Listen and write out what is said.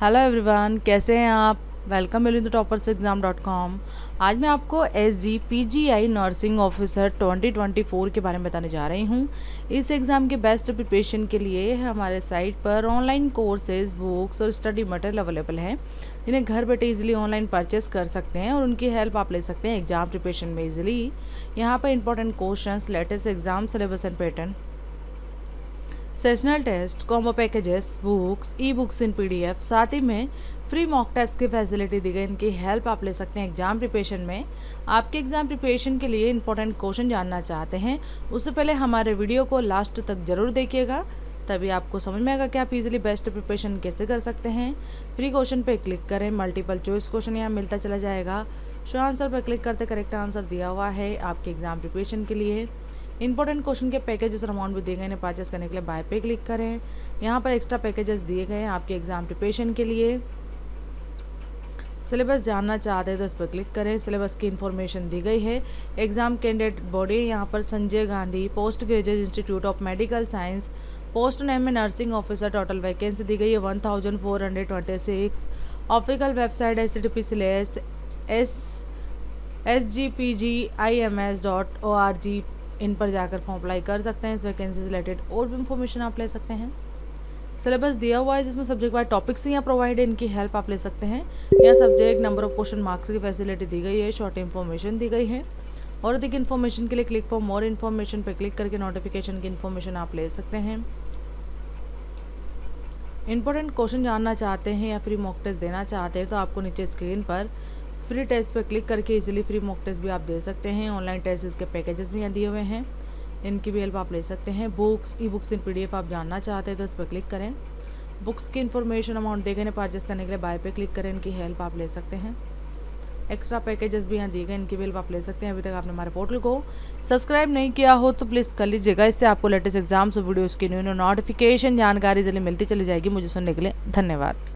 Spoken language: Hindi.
हेलो एवरीवन, कैसे हैं आप। Welcome in the topperseexam.com। आज मैं आपको SGPGI नर्सिंग ऑफिसर 2024 के बारे में बताने जा रही हूँ। इस एग्ज़ाम के बेस्ट प्रिपरेशन के लिए हमारे साइट पर ऑनलाइन कोर्सेज, बुक्स और स्टडी मटेरियल अवेलेबल हैं, जिन्हें घर बैठे इजीली ऑनलाइन परचेस कर सकते हैं और उनकी हेल्प आप ले सकते हैं एग्ज़ाम प्रिपरेशन में इजीली। यहाँ पर important questions, latest exam syllabus and pattern, sessional test, combo packages, books, e books in PDF, साथ ही में फ्री मॉक टेस्ट की फैसिलिटी दी गई। इनकी हेल्प आप ले सकते हैं एग्जाम प्रिपरेशन में। आपके एग्जाम प्रिपरेशन के लिए इंपॉर्टेंट क्वेश्चन जानना चाहते हैं, उससे पहले हमारे वीडियो को लास्ट तक जरूर देखिएगा, तभी आपको समझ में आएगा कि आप इजीली बेस्ट प्रिपरेशन कैसे कर सकते हैं। फ्री क्वेश्चन पे क्लिक करें, मल्टीपल चॉइस क्वेश्चन यहाँ मिलता चला जाएगा। शो आंसर पर क्लिक करते करेक्ट आंसर दिया हुआ है आपके एग्जाम प्रिपरेशन के लिए। इंपॉर्टेंट क्वेश्चन के पैकेजेस और अमाउंट भी दिए गए हैं, परचेस करने के लिए बाय पे क्लिक करें। यहाँ पर एक्स्ट्रा पैकेजेस दिए गए हैं आपके एग्जाम प्रिपरेशन के लिए। सिलेबस जानना चाहते हैं तो इस पर क्लिक करें। सिलेबस की इन्फॉर्मेशन दी गई है। एग्जाम कैंडिडेट बॉडी यहाँ पर Sanjay Gandhi, post graduate institute of medical science, post name में नर्सिंग ऑफिसर। टोटल वैकेंसी दी गई है 1426। ऑफिशियल वेबसाइट https://sgpgims.org, इन पर जाकर फॉर्म अप्लाई कर सकते हैं। इस वैकेंसी से रिलेटेड और भी इंफॉर्मेशन आप ले सकते हैं। सिलेबस दिया हुआ है जिसमें सब्जेक्ट वाइज टॉपिक्स यहाँ प्रोवाइड है, इनकी हेल्प आप ले सकते हैं। यहाँ subject, number of question, marks की फैसिलिटी दी गई है, शॉर्ट इन्फॉर्मेशन दी गई है। और अधिक इन्फॉर्मेशन के लिए क्लिक फॉर मोर इन्फॉर्मेशन पर क्लिक करके नोटिफिकेशन की इन्फॉर्मेशन आप ले सकते हैं। इंपॉर्टेंट क्वेश्चन जानना चाहते हैं या फ्री मॉक टेस्ट देना चाहते हैं तो आपको नीचे स्क्रीन पर फ्री टेस्ट पर क्लिक करके इजीली फ्री मॉक टेस्ट भी आप दे सकते हैं। ऑनलाइन टेस्ट इसके पैकेजेस भी यहाँ दिए हुए हैं, इनकी भी हेल्प आप ले सकते हैं। Books, e books in PDF आप जानना चाहते हैं तो इस पर क्लिक करें। बुक्स की इन्फॉर्मेशन, अमाउंट देखे परचेस करने के लिए बाय पे क्लिक करें, इनकी हेल्प आप ले सकते हैं। एक्स्ट्रा पैकेजेस भी यहाँ दिए गए, इनकी भी हेल्प आप ले सकते हैं। अभी तक आपने हमारे पोर्टल को सब्सक्राइब नहीं किया हो तो प्लीज़ कर लीजिएगा, इससे आपको लेटेस्ट एग्जाम्स और वीडियोज़ की न्यू नोटिफिकेशन जानकारी जल्दी मिलती चली जाएगी। मुझे सुनने के लिए धन्यवाद।